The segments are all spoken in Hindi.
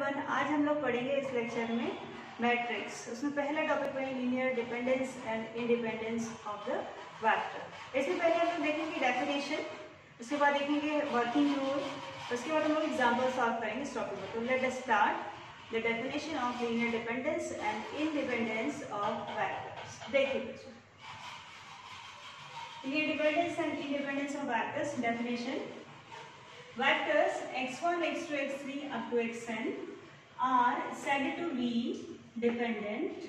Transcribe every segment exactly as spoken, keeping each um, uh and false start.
वन। आज हम लोग पढ़ेंगे इस लेक्चर में मैट्रिक्स। उसमें पहला टॉपिक पढ़ेंगे linear dependence and independence of the vector. इसमें पहले हम लोग देखेंगे डेफिनेशन, उसके बाद देखेंगे वर्किंग रूल, उसके बाद हम लोग एग्जाम्पल सॉल्व करेंगे इस टॉपिक को। तो let us start the definition of linear dependence and independence of vectors. देखिए linear dependence and independence of vectors definition. Vectors x one, x two, x three up to xn are said to be dependent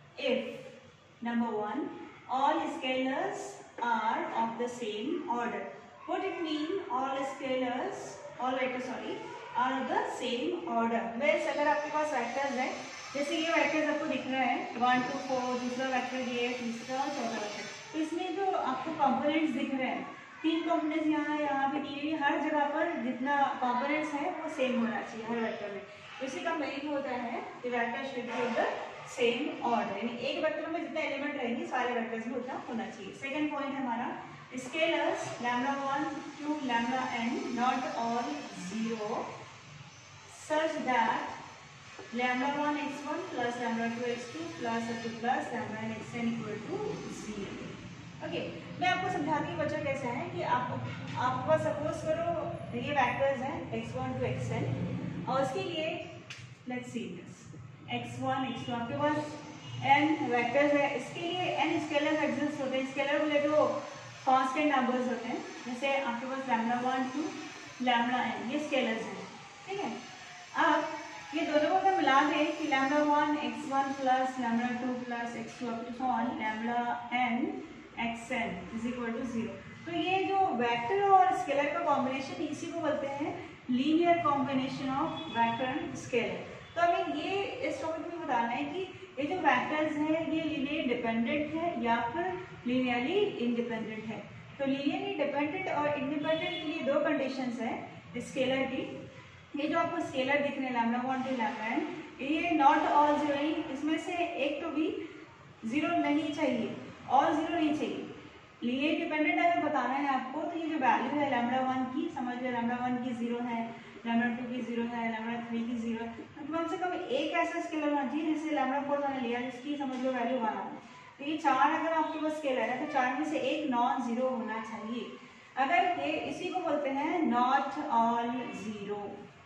if number one, all scalars are of the same order. What it mean? All scalars, all vectors sorry, are of the same order. Whereas अगर आपके पास vectors है, जैसे ये vectors आपको दिख रहा है वन टू फोर, दूसरा vector ये, तीसरा चौथा vector, तो इसमें जो आपको components दिख रहे हैं, तीन कंपोनेंट्स यहाँ यहाँ पे दिए हुए, हर जगह पर जितना कंपोनेंट्स है वो सेम होना चाहिए हर वेक्टर में। तो इसी का मीनिंग होता है कि vector should be of the same order, यानी एक वेक्टर में जितने एलिमेंट रहेंगे सारे वेक्टर्स में उतना होना चाहिए। सेकंड पॉइंट है हमारा scalars lambda one two lambda n not all zero such that lambda one x one plus lambda two x two plus to plus lambda n x n equal to zero. Okay, मैं आपको समझाती हूँ बच्चों कैसा है कि आप आपके पास सपोज करो ये वेक्टर्स हैं x one two x n, और उसके लिए let's see this x one x two, आपके पास एन वेक्टर्स है, इसके लिए एन स्केलर एग्जिस्ट होते हैं। स्केलर बोले तो कांस्टेंट नंबर्स होते हैं, जैसे आपके पास lambda one two lambda n, ये स्केलर्स हैं, ठीक है। अब ये दोनों को अगर मिला दें कि lambda one x one plus lambda two plus x two up to on lambda n x n is equal to zero, तो ये जो वेक्टर और स्केलर का कॉम्बिनेशन इसी को बोलते हैं linear combination of vector and scalar. तो हमें ये इस टॉपिक में बताना है कि ये जो वेक्टर्स हैं ये लीनियर डिपेंडेंट है या फिर लीनियरली इंडिपेंडेंट है। तो लीनियरली डिपेंडेंट और इंडिपेंडेंट के लिए दो कंडीशंस हैं स्केलर की। ये जो आपको स्केलर दिख रहे हैं lambda one two lambda n, ये नॉट ऑल जीरो, इसमें से एक तो भी जीरो नहीं चाहिए और जीरो नहीं चाहिए। लीनियर डिपेंडेंट अगर बताना है आपको तो ये जो वैल्यू है लैम्डा वन की, समझ लो लैम्डा वन की जीरो है, लैम्डा टू की जीरो है, लैम्डा थ्री की जीरो है, तो कम से कम एक ऐसा स्केलर होना चाहिए जिससे लैम्डा फोर मैंने लिया जिसकी समझ लो वैल्यू वन है। तो ये चार अगर आपके पास स्केलर है तो चार में से एक नॉन जीरो होना चाहिए। अगर ये इसी को बोलते हैं not all zero,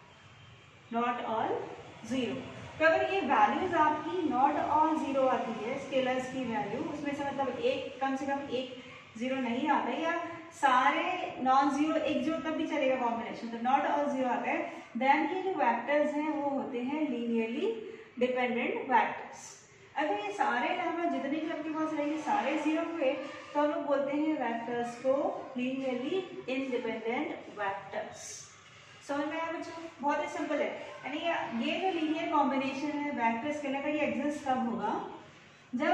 not all zero. तो अगर ये वैल्यूज आपकी नॉट ऑल जीरो आती है स्केलर्स की वैल्यू, उसमें से मतलब एक कम से कम एक जीरो नहीं आता है या सारे नॉन जीरो एक जीरो तब भी चलेगा कॉम्बिनेशन, तो नॉट ऑल जीरो आता है, देन ये जो वेक्टर्स हैं वो होते हैं लीनियरली डिपेंडेंट वेक्टर्स। अगर ये सारे नंबर जितने भी आपके पास रहेंगे सारे जीरो हुए तो हम लोग बोलते हैं वेक्टर्स को लीनियरली इंडिपेंडेंट वेक्टर्स। समझ में आया बच्चों? बहुत ही सिंपल है, यानी ये जो लीनियर कॉम्बिनेशन है वेक्टर स्केलर का ये एग्जिस्ट कब होगा जब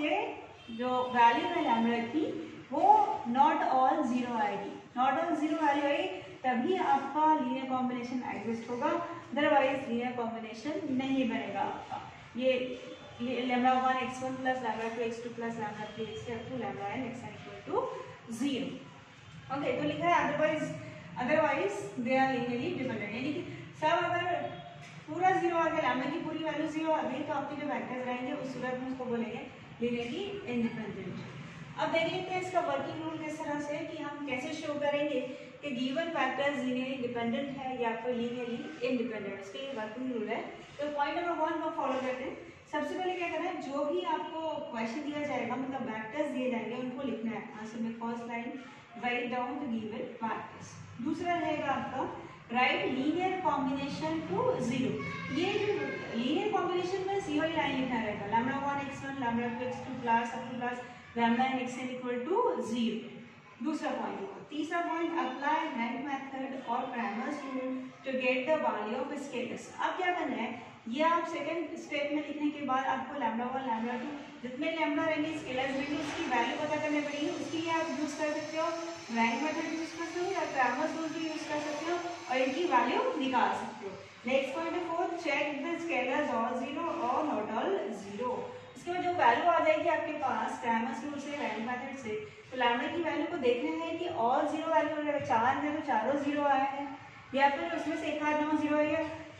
आपके जो वैल्यू है लैम्डा की वो नॉट ऑल जीरो आएगी। नॉट ऑल जीरो वैल्यू आई तभी आपका लीनियर कॉम्बिनेशन एग्जिस्ट होगा, अदरवाइज लीनियर कॉम्बिनेशन नहीं बनेगा आपका। ये lambda one x one plus lambda two x two plus lambda three x two lambda n x n equal to zero. Okay, तो लिखा है otherwise otherwise they are linearly dependent, यानी कि सब अगर पूरा जीरो आ गया, लैम्डा की पूरी वैल्यू जीरो आ गई तो आपके जो वेक्टर्स रहेंगे उस सूरत में उसको बोलेंगे लीनियरली इंडिपेंडेंट। अब देख लेते हैं इसका वर्किंग रूल किस तरह से कि हम कैसे शो करेंगे कि गिवन वेक्टर्स लीनियरली डिपेंडेंट है या फिर लीनियरली इंडिपेंडेंट, इसके लिए वर्किंग रूल है। तो पॉइंट नंबर वन को फॉलो करते हैं। सबसे पहले क्या करना है, जो भी आपको क्वेश्चन दिया जाएगा मतलब वेक्टर्स दिए जाएंगे उनको लिखना है आंसर में। First line write down the given vectors. दूसरा रहेगा आपका right linear combination to zero. ये जो लीनियर कॉम्बिनेशन में जीरो ही लाइन लिखना रहेगा, lambda one x one lambda two x two plus up to plus lambda n x n equal to zero. दूसरा पॉइंट। तीसरा पॉइंट अप्लाई रैंक मेथड और Cramer's rule to get the value of scalars. अब क्या करना है, ये आप सेकंड स्टेप में लिखने के बाद आपको लैम्डा वन लैम्डा टू जितने लैम्डा रहेंगे स्केलर्स रहेंगे उसकी वैल्यू पता करनी पड़ेगी। उसके लिए आप यूज कर सकते हो रैंक मेथड यूज कर सकते हो या क्रैमर्स रूल भी यूज कर सकते हो और इनकी वैल्यू निकाल सकते हो। नेक्स्ट पॉइंट है fourth, check the scalars all zero और नॉट ऑल जीरो। इसके बाद जो वैल्यू आ जाएगी आपके पास क्रैमर्स रूल से रैंक मेथड से, तो लैम्डा की वैल्यू को देखना है कि और जीरो वैल्यू चार है तो चारों जीरो आए हैं या फिर उसमें से एक आध नंबर जीरो है,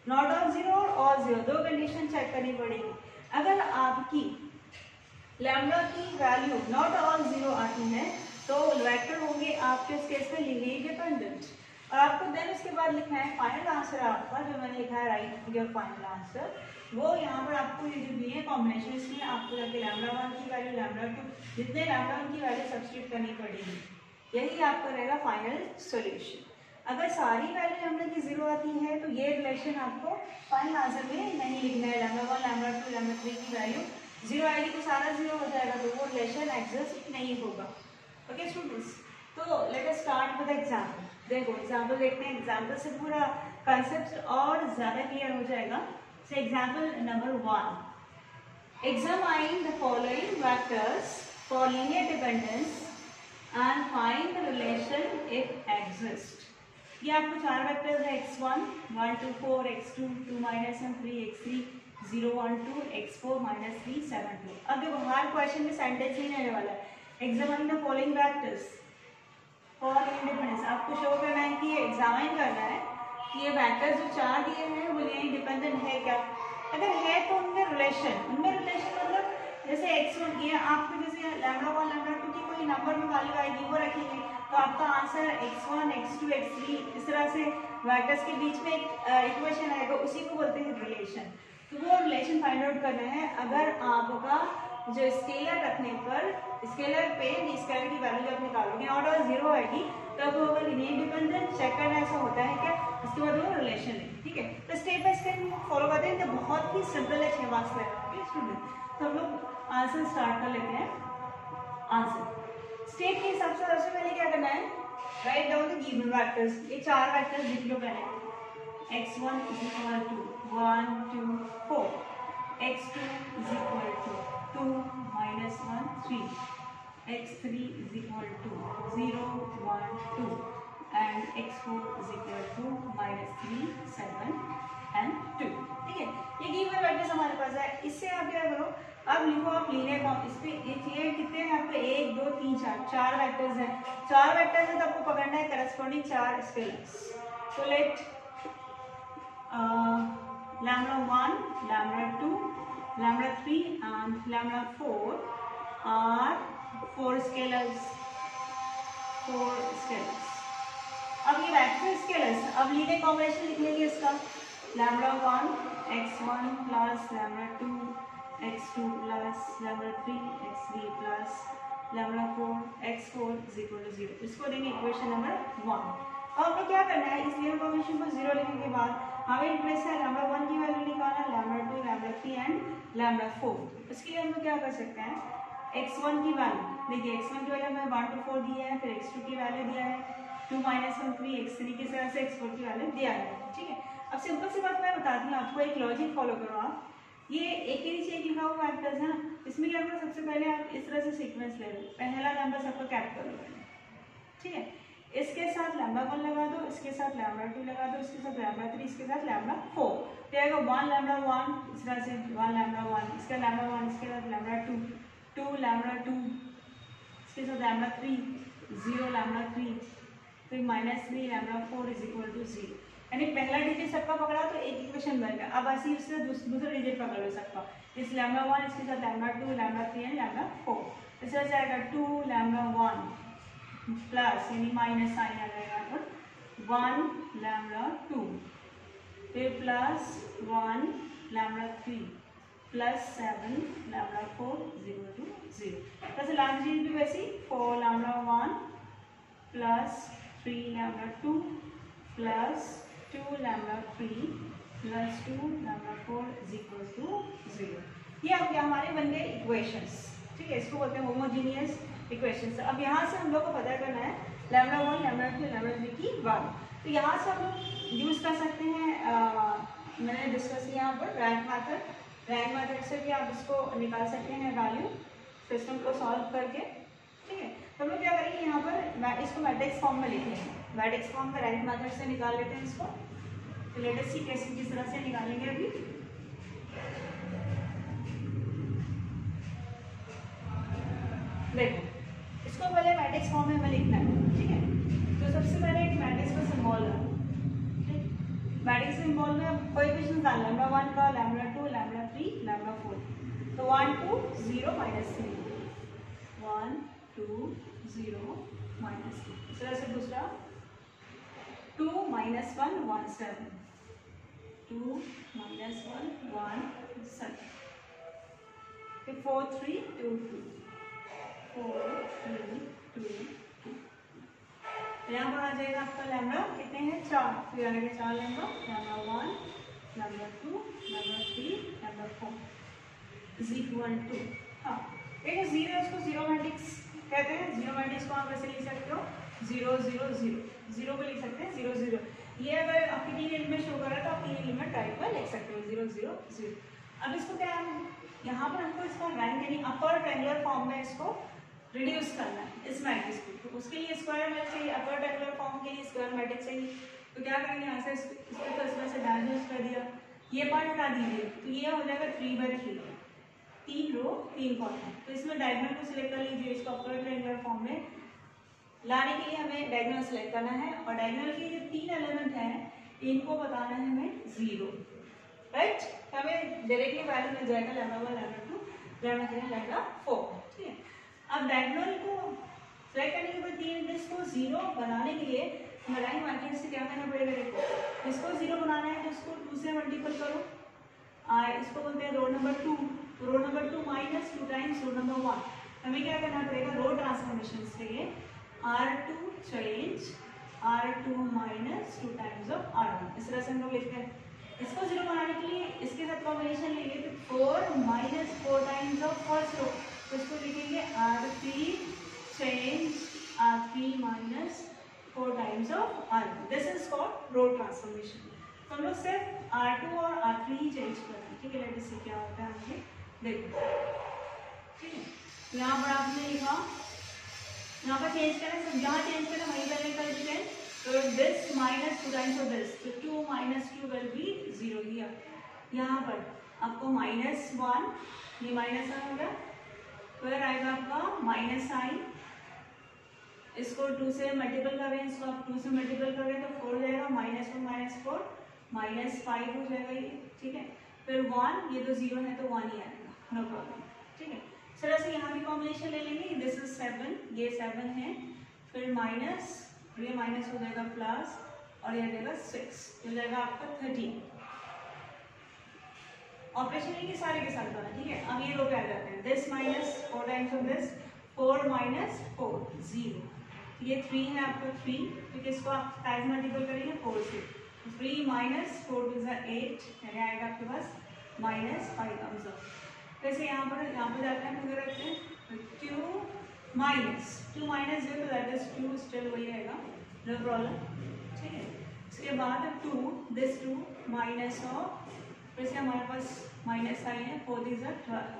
नॉट ऑफ जीरो और जीरो, दो कंडीशन चेक करनी पड़ेगी। अगर आपकी लैम्डा की वैल्यू नॉट ऑफ जीरो आती है तो वेक्टर होंगे आपके इस केस में लीनियरली डिपेंडेंट। और आपको देन उसके बाद लिखना है फाइनल आंसर आपका, जो मैंने लिखा है राइट योर फाइनल आंसर, वो यहाँ पर आपको ये जो दिए कॉम्बिनेशन, इसमें आपको जाके लैम्डा वन की वैल्यू लैम्डा टू, जितने लैम्डा वन की वैल्यू सब्स्टिट्यूट करनी पड़ेगी, यही आपका रहेगा फाइनल सोल्यूशन। अगर सारी वैल्यू लैम्डा की जीरो आती है तो ये रिलेशन आपको फाइनल आंसर में नहीं लिखना है। Lambda one lambda two lambda three की वैल्यू जीरो आएगी तो सारा जीरो हो जाएगा, तो वो रिलेशन एग्जिस्ट नहीं होगा। ओके स्टूडेंट्स, तो let us start with example. देखो एग्जांपल देखते हैं, एग्जांपल से पूरा कंसेप्ट और ज्यादा क्लियर हो जाएगा। So example number one, examine the following vectors for linear dependence and find the relation if exist. ये आपको चार वेक्टर्स है, x one, one two four, x two, two minus one, three, x three, zero one two, x four minus three, seven two. अब देखो हर क्वेश्चन में सेंटेंस ही रहने वाला है, examine the following vectors for independence. आपको शो करना है कि ये एग्जामाइन करना है कि ये वेक्टर्स जो चार दिए हैं वो ये इंडिपेंडेंट है क्या। अगर है तो उनमें रिलेशन, उनमें रिलेशन मतलब जैसे एक्स वन, ये आपको जैसे लैम्डा वन लैम्डा टू की कोई नंबर में वैल्यू आएगी वो रखेंगे तो आपका answer x one, x two, x three, इस तरह से वेक्टर्स के बीच में एक इक्वेशन आएगा, उसी को बोलते हैं रिलेशन। तो वो रिलेशन फाइंड आउट करना है। अगर आपका जो स्केलर रखने पर स्केलर पे स्केलर की वैल्यू जब निकालोगे और और जीरो आएगी तब वो अगर लीनियर डिपेंडेंट चेक करना ऐसा होता है क्या, उसके बाद वो रिलेशन है। ठीक है, तो स्टेप बाय स्टेप फॉलो करते हैं, तो बहुत ही सिंपल है, छह मार्क्स का स्टूडेंट। तो हम लोग आंसर स्टार्ट कर लेते हैं। आंसर स्टेप के हिसाब से सबसे पहले क्या करना है, right down the given vectors. ये चार वेक्टर्स लिख लो पहले। X one is equal to one two four, x two is equal to two minus one three, x three is equal to zero one two and x four is equal to minus three seven and two. ठीक है, ये गिवन वेक्टर्स हमारे पास है। इससे आप क्या करो, अब लिखो आप लीनियर कॉम, इस पे ये कितने हैं आपके, एक दो तीन चार, चार वेक्टर्स हैं। चार वेक्टर्स हैं तो आपको पकड़ना है करस्पॉन्डिंग चार स्केलर्स। तो let lambda one, lambda two, lambda three and lambda four are four scalars, four scalars. अब ये वेक्टर स्केलर्स, अब लीनियर कॉम्बिनेशन लिख लेंगे इसका, lambda one x one plus lambda two x two plus lambda three x three plus lambda four x four is equal to zero. इसको देंगे इक्वेशन नंबर वन। अब हमें क्या करना है, इस लीनियर कॉम्बिनेशन को जीरो लिखने के बाद हमें इनमें से लैम्डा वन की वैल्यू निकालना, lambda two, lambda three and lambda four. इसके लिए हम लोग क्या कर सकते हैं, एक्स वन की वैल्यू देखिए, एक्स वन की वैल्यू हमें वन टू फोर दी है, फिर एक्स टू की वैल्यू दिया है two minus one three, x three की तरह से एक्स फोर की वैल्यू दिया है। ठीक है, अब सिंपल सी बात मैं बताती हूँ आपको, एक लॉजिक फॉलो करो आप। ये एक के नीचे एक लिखा हुआ वेक्टर्स है ना, इसमें क्या करो, सबसे पहले आप इस तरह से सीक्वेंस ले लो, पहला नंबर सबका कैप कर लो। ठीक है, इसके साथ लैम्डा वन लगा दो, इसके साथ लैम्डा टू लगा दो, इसके साथ लैम्डा थ्री, इसके साथ लैम्डा फोर। तो आएगा वन लैम्डा वन, इस तरह से वन लैम्डा वन, इसका लैम्डा वन, इसके साथ lambda two, two lambda two, इसके साथ lambda three, zero lambda three, फिर minus three lambda four is equal to zero. यानी पहला डिजिट सबका पकड़ा तो एक इक्वेशन बन गया। अब ऐसे इससे दूसरा डिजिट पकड़ लो सबका, इस लैम्डा वन, इसके साथ lambda two, lambda three and lambda four. इस तरह से आएगा टू लैम्डा वन प्लस यानी माइनस साइन आ जाएगा वन लैम्डा टू, फिर plus one lambda three plus seven lambda four zero two zero. वैसे लास्ट डिजिट भी वैसी four lambda one plus three lambda two plus two lambda three plus two lambda four is equal to zero. ये अब हमारे बन गए इक्वेशंस। ठीक है, इसको बोलते हैं होमोजीनियस इक्वेशंस। अब यहाँ से हम लोग को पता करना है lambda one lambda two lambda three की वैल्यू। तो यहाँ से हम लोग यूज़ कर सकते हैं, आ, मैंने डिस्कस किया यहाँ पर रैंक मैथड। रैंक मैथड से भी आप इसको निकाल सकते हैं वैल्यू सिस्टम को सॉल्व करके। ठीक है, तो हम लोग क्या करेंगे यहाँ पर इसको मैट्रिक्स फॉर्म में लिखेंगे, मैट्रिक्स फॉर्म में रैंक मैथड से निकाल लेते हैं इसको। तो लेट अस सी कैसे किस तरह से निकालेंगे। अभी देखो, इसको पहले मैट्रिक्स फॉर्म में हमें लिखना है। ठीक है, तो सबसे पहले एक मैट्रिक्स का सिंबल है, मैट्रिक्स सिंबल में कोएफिशिएंट्स डालना, लैम्डा वन का, lambda two, lambda three, lambda four. तो one two zero minus three, one two zero minus three. इस तरह से दूसरा two minus one one seven, two minus one one seven, फिर four three two two, four three two two. यहाँ पर आ जाएगा आपका लैम्डा कितने हैं, चार, तो यहाँ आएगा चार lambda, lambda one, lambda two, lambda three, lambda four is equal to, हाँ देखो जीरो, इसको जीरो मैट्रिक्स कहते हैं। जीरो मैट्रिक्स को आप ऐसे लिख सकते हो, जीरो जीरो जीरो, जीरो को लिख सकते हैं जीरो जीरो। ये अगर आपकी तीन एलिमेंट शो कर रहा है तो आप तीन एलिमेंट टाइप पर लिख सकते हो, जीरो जीरो जीरो। अब इसको क्या है, यहाँ पर हमको इसका रैंक यानी अपर ट्रायंगुलर फॉर्म में इसको रिड्यूस करना है इस मैट्रिक्स को। तो उसके लिए स्क्वायर मैट्रिक्स चाहिए, अपर ट्रायंगुलर फॉर्म के लिए स्क्वायर मैट्रिक्स चाहिए। तो क्या करेंगे, यहाँ से इसको तो इस तरह से डायगोनल कर दिया, ये पार्ट हटा दीजिए, तो ये हो जाएगा थ्री बाई थ्री, तीन रो तीन कॉलम। तो इसमें डायगोनल को सिलेक्ट कर लीजिए, इसको अपर ट्रायंगुलर फॉर्म में लाने के लिए हमें डायगोनल सेलेक्ट करना है, और डायगोनल के जो तीन एलिमेंट हैं इनको बताना है हमें जीरो, राइट। तो हमें डायरेक्टली वैल्यू मिल जाएगा lambda one, lambda two, lambda three, lambda four, ठीक है। अब डायगोनल को सेलेक्ट करने के बाद तीन इसको जीरो बनाने के लिए लाइन मार्किंग से क्या करना पड़ेगा, देखो इसको जीरो बनाना है तो इसको टू से मल्टीपल करो, आ, इसको बोलते हैं रो नंबर टू, तो row number two minus two times row number one. हमें क्या करना पड़ेगा, रो ट्रांसफॉर्मेशन से R two change R two minus two times of R one, इस तरह से हम लोग लिखते हैं। इसको जीरो बनाने के लिए इसके साथ कॉम्बिनेशन लेंगे तो four minus four times of first row, तो इसको लिखेंगे R three change R three minus four times of R one, this is called row transformation. तो हम लोग सिर्फ आर टू और आर थ्री ही चेंज करते हैं, ठीक है। लेट अस सी क्या होता है आगे, देखो ठीक है। यहाँ पर आपने लिखा, यहाँ पर चेंज करें, सब जहाँ चेंज करें वहीं पहले कर देते हैं। तो this minus two times of this, तो two minus two will be zero ही। यहाँ पर आपको माइनस वन, ये माइनस वन हो गया, फिर आएगा आपका माइनस साइन, इसको टू से मल्टीपल कर रहे हैं, इसको आप टू से मल्टीपल कर रहे हैं तो फोर हो जाएगा, minus one minus four minus five हो जाएगा ये, ठीक है। फिर वन, ये तो जीरो है तो वन ही आएगा, नो प्रॉब्लम, ठीक है। इस तरह से यहाँ भी कॉम्बिनेशन ले लेंगे, दिस इज सेवन, ये सेवन है, फिर माइनस, ये माइनस हो जाएगा प्लस, और ये जाएगा सिक्स, हो जाएगा आपका थर्टीन। ऑपरेशन लेंगे सारे के साथ बना, ठीक है। अब ये रो पे आ जाते हैं, this minus four times of this, four minus four zero, ये थ्री है आपका थ्री, तो इसको आप टाइम मल्टीपल करेंगे फोर से, थ्री माइनस फोर टू ज़ा एट, यानी आएगा आपके पास माइनस फाइव कम्स ऑफ। वैसे यहाँ पर यहाँ पर जाते हैं, फिर रखते हैं two minus two minus zero, तो दैट इज टू, स्टिल वही रहेगा, नो प्रॉब्लम, ठीक है। इसके बाद two, this two minus of, फिर से हमारे पास माइनस साइन है, फोर इज ट्वेल्व,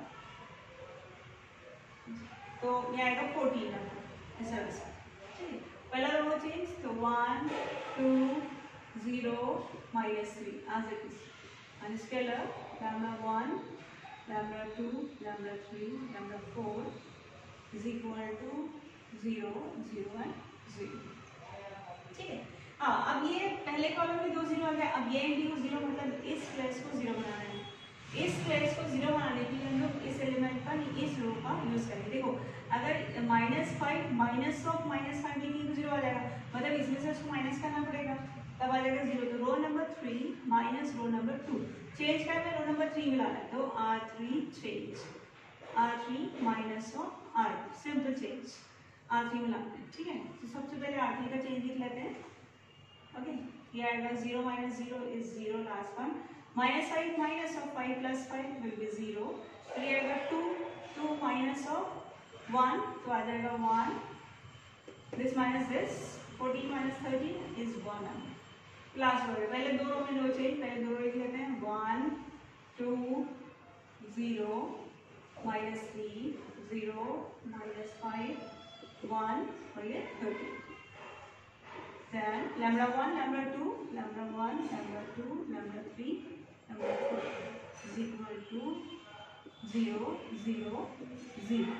तो ये आएगा फोर्टीन इस तरह से, ठीक है। पहला रो चेंज, तो one two zero minus three as it is, and scalar lambda one, lambda two, lambda three, lambda four is equal to zero zero and zero, ठीक है। हाँ, अब ये पहले कॉलम में दो जीरो आ गया, अब ये इंटू जीरो, मतलब इस प्लेस को जीरो बनाना है। इस प्लेस को जीरो बनाने के लिए हम लोग इस एलिमेंट का, इस रो का यूज करेंगे। देखो अगर minus five minus of minus five लिखेंगे तो जीरो आ जाएगा, मतलब इसमें से उसको माइनस करना पड़ेगा, तब आ जाएगा जीरो। तो row number three minus row number two, change करना है, रो नंबर थ्री मिलाना है, तो R three change R three minus of R, simple change, R three मिलाना है, ठीक है। तो सबसे पहले आर थ्री का चेंज लिख लेते हैं, ओके। ये आएगा zero minus zero is zero, last one minus five minus of five plus five will be zero, फिर ये आएगा two, two minus of one, तो आ जाएगा one, this minus this, fourteen minus thirteen is one, last row. पहले दो रो में नो चेंज, पहले दो रो लिख लेते हैं, one two zero minus three, zero minus five one, और ये thirteen. Then lambda one, lambda two, lambda one, lambda two, lambda three, lambda four is equal to zero, zero, zero.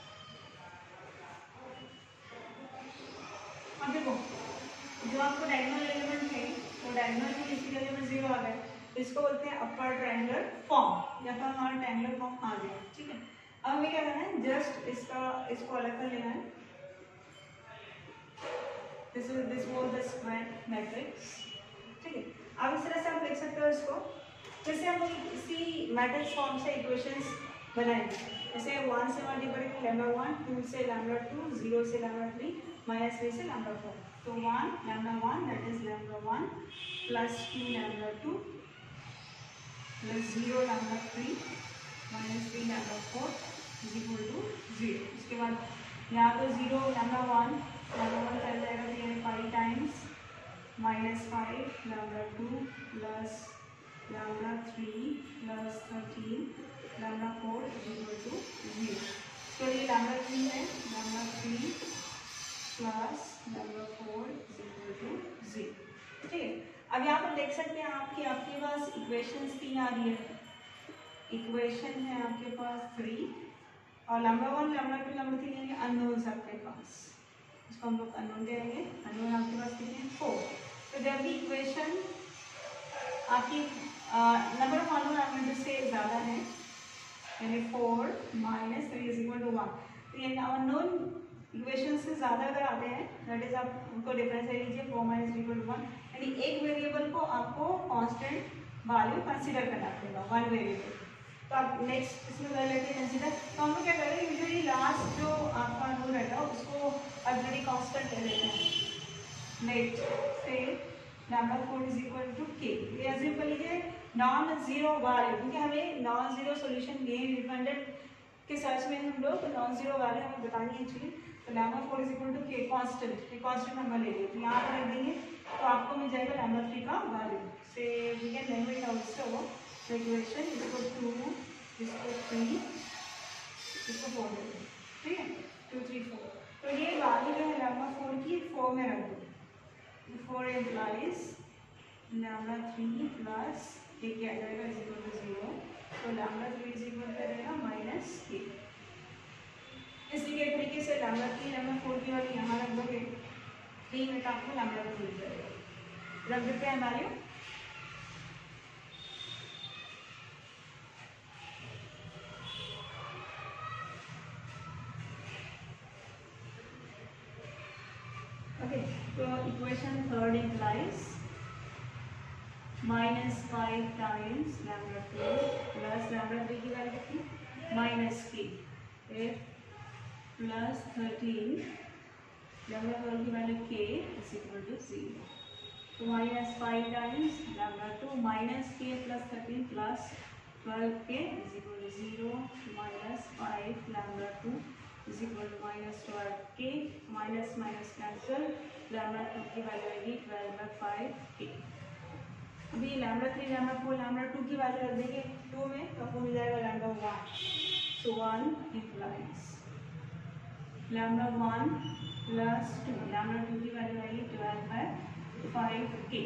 अब देखो जो आपको डायग्राम डायगोनल में बेसिकली में जीरो आ गया, इसको बोलते हैं अपर ट्रायंगुलर फॉर्म, या फिर हमारा ट्रायंगुलर फॉर्म आ गया। ठीक है, अब हमें क्या करना है, जस्ट इसका इसको अलग कर लेना है। This is this was the square matrix. ठीक है, अब इस तरह से आप लिख सकते हो इसको। जैसे हम इसी मैट्रिक्स फॉर्म से इक्वेशंस बनाएंगे, जैसे वन से मल्टीप्लाई करेंगे लैम्डा वन, टू से लैम्डा टू, जीरो से लैम्डा थ्री, माइनस थ्री से लैम्डा फोर। तो one lambda one that is lambda one plus two lambda two plus zero lambda three minus three lambda four is equal to zero. इसके बाद यहाँ तो zero lambda one lambda one चल जाएगा, तो यानी five times minus five lambda two plus lambda three plus thirteen lambda four is equal to zero. तो ये लैम्डा थ्री है, lambda three plus lambda four is equal to zero. ठीक है, अब यहाँ पर देख सकते हैं आपकी आपके पास इक्वेशंस तीन आ रही है। इक्वेशन है आपके पास थ्री और lambda one lambda two lambda three यानी अननोन्स आपके पास, इसको हम लोग अननोन देंगे। अननोन आपके पास कितने हैं, फोर। तो जब भी इक्वेशन आपकी नंबर ऑफ अननोन एलिमेंट से ज़्यादा है, यानी four minus three is equal to one, तो ये अननोन इक्वेशन से ज़्यादा अगर आते हैं, दैट इज आप उनको डिफरेंस ले लीजिए, four minus three equal to one, यानी एक वेरिएबल को आपको कांस्टेंट वैल्यू कंसीडर करना पड़ेगा, वन वेरिएबल। तो आप नेक्स्ट इसमें कर लेते हैं कंसीडर। तो हम लोग क्या करेंगे, यूजुअली लास्ट जो आपका नोड रहता है उसको ऑलरेडी कांस्टेंट ले लेते हैं। नेक्स्ट से lambda four is equal to K, ये अज्यूम कर लीजिए नॉन जीरो वैल्यू, क्योंकि हमें नॉन जीरो सोल्यूशन लिए डिपेंडेंट के सर्च में हम लोग नॉन जीरो वैल्यू हमें बतानी है एक्चुअली। तो lambda four is equal to K constant, ये कांस्टेंट नंबर ले लिए, तो यहाँ पर रख देंगे तो आपको मिल जाएगा लैम्डा थ्री का वैल्यू। से we can name it also the equation इसको टू, इसको थ्री, इसको फोर ले लेंगे। ठीक है, टू थ्री फोर। तो ये वैल्यू जो है लैम्डा फोर की फोर में रख दो। Four implies lambda three plus K क्या आ जाएगा इज इक्वल टू जीरो। तो लैम्डा थ्री इज इक्वल करेगा माइनस के। इसी के तरीके से लैम्डा थ्री लैम्डा फोर की वैल्यू यहाँ रख दोगे, थ्री में आपको लैम्डा टू मिल जाएगा। रख देते हैं वैल्यू। ओके, तो equation third implies minus five times lambda two plus lambda three की वैल्यू कितनी, माइनस के, फिर प्लस थर्टीन लैम्डा फोर की value K is equal to zero. तो minus five times lambda two minus K plus thirteen plus twelve K is equal to zero, minus five lambda two is equal to minus twelve K, minus minus cancel, lambda two की वैल्यू आएगी ट्वेल्व बाई फाइव के। अभी lambda three lambda four lambda two की वैल्यू रख देंगे टू में, तो आपको मिल जाएगा lambda one. So one implies lambda one plus two, lambda two की वैल्यू आएगी twelve by five K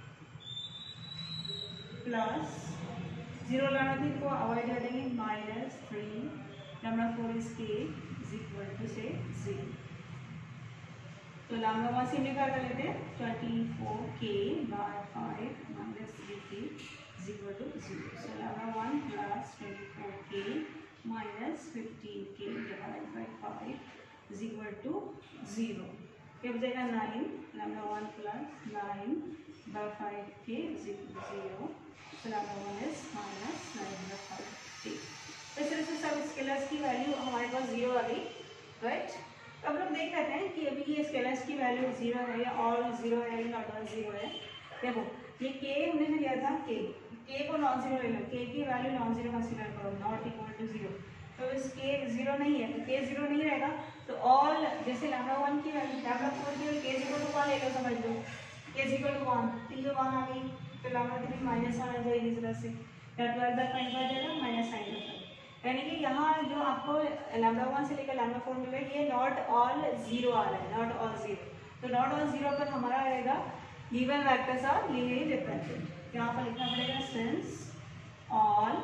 plus zero lambda three को अवॉइड कर देंगे, minus three lambda four is K is equal to से जीरो। तो लैम्डा वन सिम्प्लीफाई कर लेते हैं, twenty four K by five minus three K is equal to zero. So lambda one plus twenty four K minus fifteen K divide by five is equal to zero. क्या बचेगा nine, lambda one plus nine by five K is equal to zero. So lambda one is minus nine by five K. इस तरह से सब स्केलर्स की वैल्यू हमारे पास जीरो आ गई, राइट। तो अब लोग देख रहे हैं कि अभी ये स्केलर्स की वैल्यू जीरो है या ऑल जीरो है या नॉट ऑल जीरो है। देखो ये के हमने जो लिया था, के के को नॉन जीरो ले लो, के की वैल्यू नॉन जीरो कंसीडर करो, नॉट इक्वल टू जीरो। तो इस के जीरो नहीं है, तो के जीरो नहीं रहेगा। तो ऑल जैसे लैम्डा वन की वैल्यू लैम्डा फोर की value K zero to one ले लो, समझ लो के जीरो टू वन, तो ये वन आ गई, तो लैम्डा थ्री माइनस वन आ जाएगी इस तरह से, या ट्वेल्व बाई फाइव आ जाएगा माइनस साइन बाई फाइव। यानी कि यहाँ जो आपको लैम्डा वन से लेकर लैम्डा फोर मिल रहा है, ये नॉट ऑल जीरो आ रहा है, नॉट ऑल जीरो। तो नॉट ऑल जीरो पर हमारा रहेगा given vectors are linearly dependent. यहाँ पर लिखना पड़ेगा since all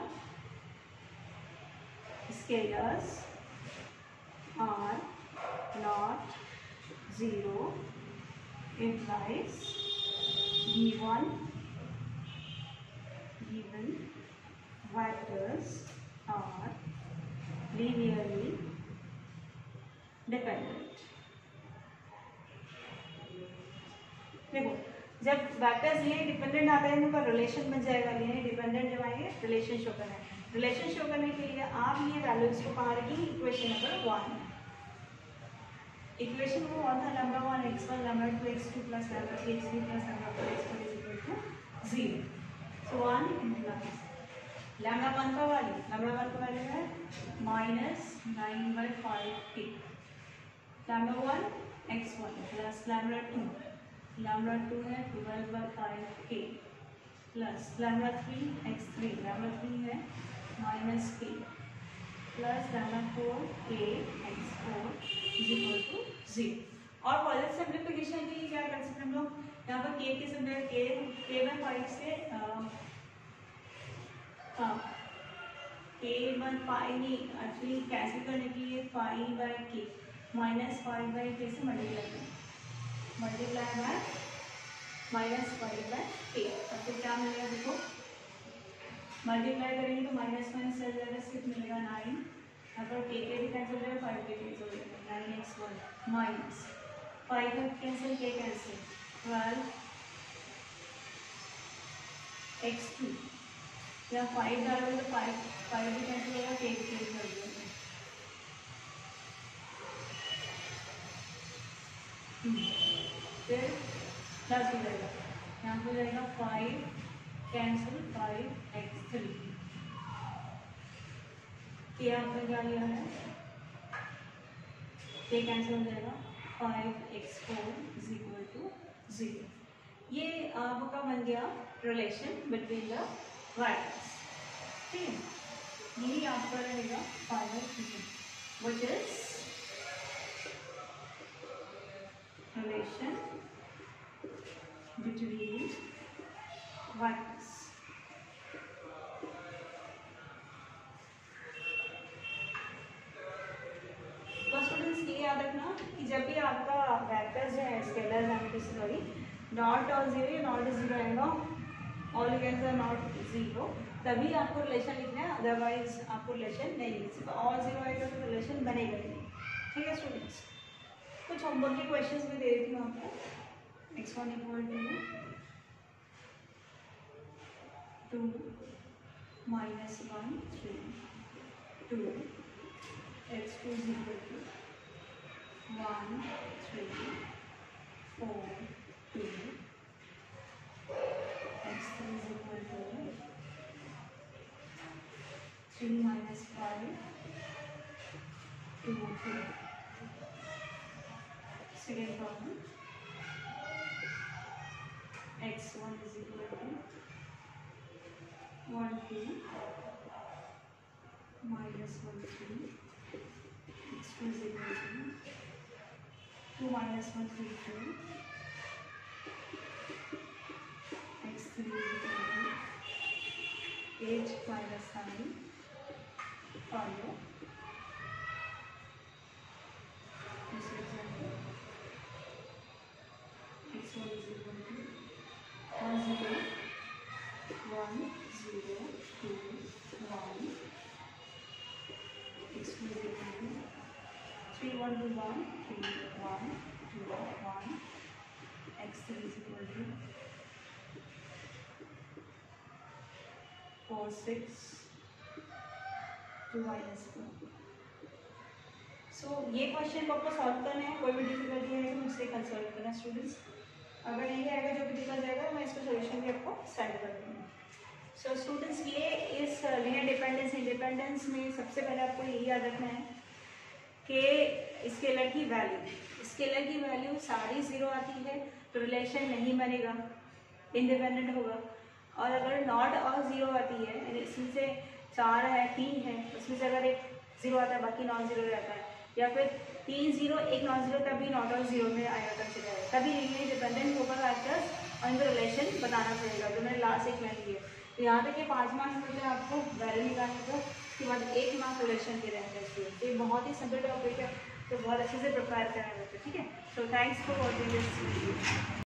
scalars are not zero implies given given vectors are linearly dependent। देखो जब वेक्टर्स लीनियर डिपेंडेंट आते हैं उनका रिलेशन बन जाएगा। लीनियर डिपेंडेंट जब आएंगे रिलेशन शो करना है। रिलेशन शो करने के लिए आप ये वैल्यूज को कहाँ रखिए, इक्वेशन नंबर वन। इक्वेशन वो और था lambda one x one lambda two x two plus lambda three x three plus lambda four x four is equal to zero. So one plus lambda one का वैल्यू लैम्डा वन का वैल्यू है minus nine by five K. Lambda one x one plus lambda two lambda two है twelve by five K plus lambda three x three lambda three है minus K plus lambda four के X four is equal to zero. और पॉजिटिव सिंप्लीफिकेशन के लिए क्या कर सकते हैं हम लोग, यहाँ पर के के सिंपल के के बाई फाइव से हाँ के बाई फाइव नहीं एक्चुअली कैंसिल करने के लिए five by K minus five by K से मल्टीप्लाई करें multiply by minus five by K. अब तो क्या मिलेगा देखो, मल्टीप्लाई करेंगे तो माइनस माइनस चल जाएगा, सिर्फ मिलेगा नाइन। यहाँ पर के के भी कैंसिल हो जाएगा, फाइव के कैंसिल हो जाएगा, nine X one minus five cancel K cancel twelve X two. यहाँ फाइव डालोगे तो फाइव फाइव भी कैंसिल होगा, के भी कैंसिल कर देगा। फिर प्लस हो जाएगा, यहाँ पर जाएगा five cancel five X three. K आपने क्या लिया है, के कैंसिल हो जाएगा, five X four is equal to zero. ये आपका बन गया रिलेशन बिटवीन द वेक्टर्स। ठीक है, यही आपका रहेगा final relation which is relation between vectors. तो स्टूडेंट्स ये याद रखना कि जब भी आपका वेक्टर्स जो है scalar sorry not all zero या नॉट जीरो आएगा ऑल टुगेदर नॉट जीरो, तभी आपको रिलेशन लिखना है, अदरवाइज आपको रिलेशन नहीं लिख सकते। ऑल जीरो आएगा तो रिलेशन बनेगा ही नहीं। ठीक है स्टूडेंट्स, कुछ होमवर्क के क्वेश्चंस भी दे देती हूँ आपको। X one equal to two minus one three two x two is equal to one three four two x three is equal to three minus five two two. Second problem X one is equal to one two minus one three x two is equal to two minus one three two x three is equal to eight minus nine five. दूसरे example X one is equal to one zero one zero to one x two is equal to three one two one three one two one X three is equal to four six two minus four. So ये क्वेश्चन को आपको सॉल्व करना है, कोई भी डिफिकल्टी है तो मुझसे कंसल्ट करना स्टूडेंट्स। अगर नहीं आएगा जो भी दिक्कत जाएगा मैं इसका सोल्यूशन भी आपको सेंड कर दूँगी। सो स्टूडेंट्स ये इस लीनियर डिपेंडेंस इंडिपेंडेंस में सबसे पहले आपको यही याद रखना है कि स्केलर की वैल्यू स्केलर की वैल्यू सारी ज़ीरो आती है तो रिलेशन नहीं बनेगा, इंडिपेंडेंट होगा। और अगर नॉट और ज़ीरो आती है, इसमें से चार है तीन है उसमें से अगर एक ज़ीरो आता है बाकी नॉन ज़ीरो रहता है, या फिर तीन जीरो एक नॉन जीरो तभी नॉट और जीरो में आएगा कंसिडर है, तभी लीनियर डिपेंडेंट होगा फैक्टर्स और इनका रिलेशन बताना पड़ेगा जो मैंने लास्ट एक में दिया। तो यहाँ तक ये पाँच मार्क्स मिलते हैं आपको वैल्यू निकालने को, उसके बाद एक मार्क्स रिलेशन के रहते हैं। तो ये बहुत ही सिंपल टॉपिक है, तो बहुत अच्छे से प्रिपेयर करना रहता है। ठीक है, so thanks for watching this video.